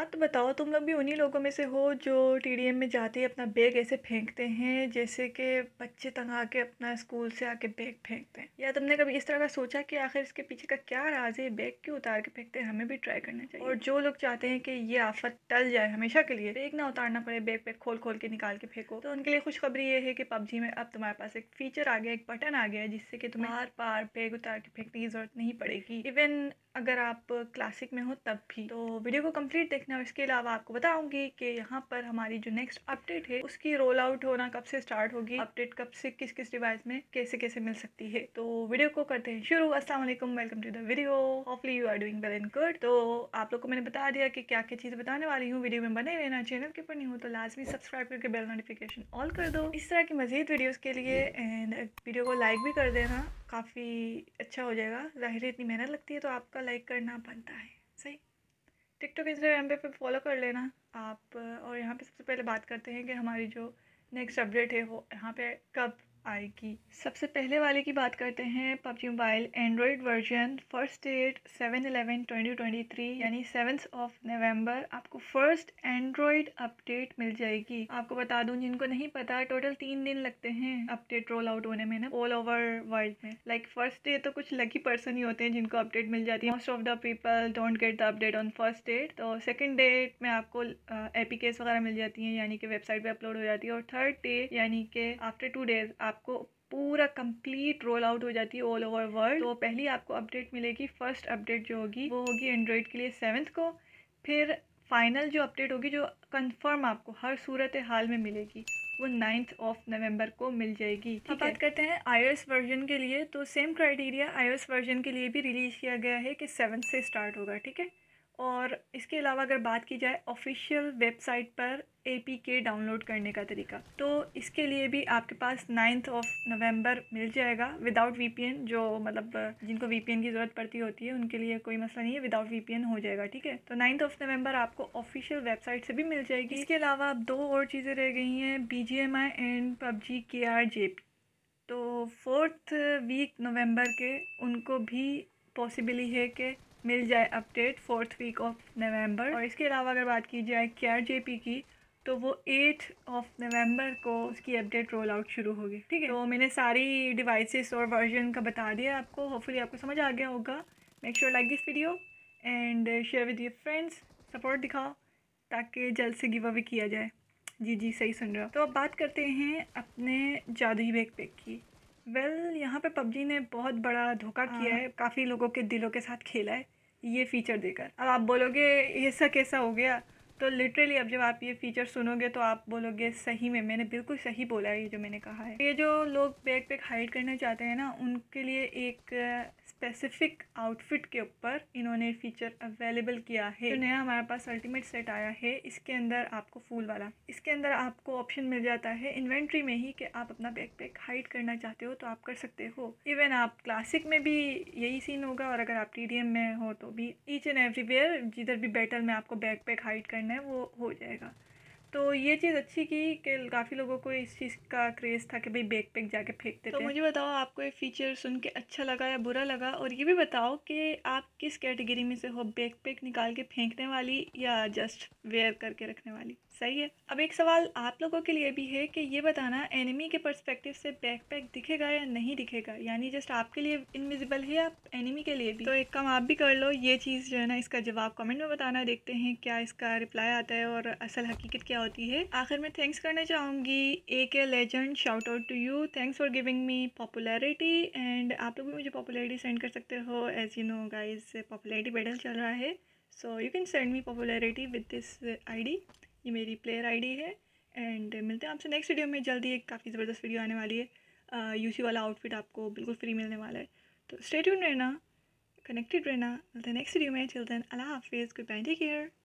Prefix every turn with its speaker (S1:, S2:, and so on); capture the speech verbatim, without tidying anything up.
S1: यार तो बताओ, तुम लोग भी उन्हीं लोगों में से हो जो टीडीएम में जाते ही अपना बैग ऐसे फेंकते हैं जैसे कि बच्चे तंग के अपना स्कूल से आके बैग फेंकते हैं। या तुमने कभी इस तरह का सोचा कि आखिर इसके पीछे का क्या राज है, बैग क्यों उतार के फेंकते हैं? हमें भी ट्राई करना चाहिए। और जो लोग चाहते हैं कि ये आफत टल जाए हमेशा के लिए, बैग ना उतारना पड़े, बैग पे खोल खोल के निकाल के फेंको, तो उनके लिए खुशखबरी ये है कि पबजी में अब तुम्हारे पास एक फीचर आ गया, एक बटन आ गया है जिससे कि तुम्हें बार बार बैग उतार के फेंकने की जरूरत नहीं पड़ेगी। इवन अगर आप क्लासिक में हो तब भी। तो वीडियो को कंप्लीट देखना। और इसके अलावा आपको बताऊंगी कि यहाँ पर हमारी जो नेक्स्ट अपडेट है उसकी रोल आउट होना कब से स्टार्ट होगी, अपडेट कब से किस किस डिवाइस में कैसे कैसे मिल सकती है। तो वीडियो को करते हैं शुरू। अस्सलाम वालेकुम, welcome to the video. Hopefully you are doing well and good. तो आप लोग को मैंने बता दिया कि क्या क्या चीज़ें बताने वाली हूँ। वीडियो में बने रहना, चैनल के ऊपर नहीं हो तो लाजमी सब्सक्राइब करके बेल नोटिफिकेशन ऑल कर दो इस तरह की मजीद वीडियोज़ के लिए। एंड वीडियो को लाइक भी कर देना, काफ़ी अच्छा हो जाएगा। ज़ाहिर है इतनी मेहनत लगती है तो आपका लाइक करना बनता है। सही। टिकटॉक इंस्टाग्राम पे फॉलो कर लेना आप। और यहाँ पे सबसे पहले बात करते हैं कि हमारी जो नेक्स्ट अपडेट है वो यहाँ पे कब आएगी। सबसे पहले वाले की बात करते हैं। PUBG mobile Android version first date seven eleven twenty twenty three यानी सेवन्थ ऑफ नवंबर आपको फर्स्ट एंड्रॉयड अपडेट मिल जाएगी। आपको बता दूं जिनको नहीं पता, टोटल तीन दिन लगते हैं अपडेट रोल आउट होने में ना, ऑल ओवर वर्ल्ड में। लाइक फर्स्ट डे तो कुछ लकी पर्सन ही होते हैं जिनको अपडेट मिल जाती है। Most of the people don't get the update on first date. तो सेकंड डेट में आपको एपीकेस वगैरह मिल जाती हैं, यानी कि वेबसाइट पे अपलोड हो जाती है। और थर्ड डे यानी कि आफ्टर टू डेज आपको पूरा कंप्लीट रोल आउट हो जाती है ऑल ओवर वर्ल्ड। तो पहली आपको अपडेट मिलेगी, फर्स्ट अपडेट जो होगी वो होगी एंड्रॉयड के लिए सेवन्थ को। फिर फाइनल जो अपडेट होगी जो कंफर्म आपको हर सूरत हाल में मिलेगी वो नाइन्थ ऑफ नवंबर को मिल जाएगी। अब बात करते हैं आईओएस वर्जन के लिए। तो सेम क्राइटेरिया आईओएस वर्जन के लिए भी रिलीज किया गया है कि सेवन्थ से स्टार्ट होगा, ठीक है। और इसके अलावा अगर बात की जाए ऑफिशियल वेबसाइट पर एपीके डाउनलोड करने का तरीका, तो इसके लिए भी आपके पास नाइन्थ ऑफ नवंबर मिल जाएगा विदाउट वीपीएन। जो मतलब जिनको वीपीएन की ज़रूरत पड़ती होती है उनके लिए कोई मसला नहीं है, विदाउट वीपीएन हो जाएगा, ठीक है। तो नाइन्थ ऑफ नवंबर आपको ऑफिशियल वेबसाइट से भी मिल जाएगी। इसके अलावा अब दो और चीज़ें रह गई हैं, BGMI and PUBG K R JP. तो फोर्थ वीक नवंबर के उनको भी पॉसिबली है कि मिल जाए update fourth week of November. और इसके अलावा अगर बात की जाए के आर जे पी की, तो वो एट ऑफ नवंबर को उसकी अपडेट रोल आउट शुरू होगी, ठीक है। तो मैंने सारी डिवाइसेस और वर्जन का बता दिया आपको। होपफुली आपको समझ आ गया होगा। Make sure like this video and share with your friends. Support दिखाओ ताकि जल्द से गिव अवे किया जाए। जी जी सही सुन रहे हो। तो अब बात करते हैं अपने जादुई बैकपैक की। वेल well, यहाँ पे पबजी ने बहुत बड़ा धोखा किया है, काफ़ी लोगों के दिलों के साथ खेला है ये फीचर देकर। अब आप बोलोगे ऐसा कैसा हो गया, तो लिटरली अब जब आप ये फीचर सुनोगे तो आप बोलोगे सही में मैंने बिल्कुल सही बोला है ये जो मैंने कहा है। ये जो लोग बैकपैक हाइड करना चाहते हैं ना, उनके लिए एक स्पेसिफिक आउटफिट के ऊपर इन्होंने फीचर अवेलेबल किया है। जो नया हमारे पास अल्टीमेट सेट आया है, इसके अंदर आपको फूल वाला, इसके अंदर आपको ऑप्शन मिल जाता है इन्वेंट्री में ही कि आप अपना बैकपैक हाइड करना चाहते हो तो आप कर सकते हो। इवन आप क्लासिक में भी यही सीन होगा, और अगर आप टीडीएम में हो तो भी ईच एंड एवरीवेयर जिधर भी बैटल में आपको बैकपैक हाइड करना है वो हो जाएगा। तो ये चीज़ अच्छी की कि काफ़ी लोगों को इस चीज़ का क्रेज़ था कि भाई बैकपैक जाके फेंकते थे। तो मुझे बताओ आपको ये फीचर सुन के अच्छा लगा या बुरा लगा, और ये भी बताओ कि आप किस कैटेगरी में से हो, बैकपैक निकाल के फेंकने वाली या जस्ट वेयर करके रखने वाली। सही है। अब एक सवाल आप लोगों के लिए भी है कि ये बताना एनिमी के पर्सपेक्टिव से बैकपैक दिखेगा या नहीं दिखेगा, यानी जस्ट आपके लिए इनविजिबल है या एनिमी के लिए भी। तो एक काम आप भी कर लो, ये चीज़ जो है ना इसका जवाब कमेंट में बताना। देखते हैं क्या इसका रिप्लाई आता है और असल हकीकत क्या होती है। आखिर में थैंक्स करना चाहूँगी A K legend, shout out to you, thanks for giving me popularity. And आप लोग भी मुझे पॉपुलैरिटी सेंड कर सकते हो। As you know guys popularity battle चल रहा है, so you can send me popularity with this I D. ये मेरी प्लेयर आईडी है। एंड मिलते हैं आपसे नेक्स्ट वीडियो में जल्दी। एक काफ़ी ज़बरदस्त वीडियो आने वाली है। यूसी वाला आउटफिट आपको बिल्कुल फ्री मिलने वाला है, तो स्टे ट्यून्ड रहना, कनेक्टेड रहना। मिलते हैं नेक्स्ट वीडियो में। टिल देन अल्लाह हाफिज़, गुड बाय, टेक केयर।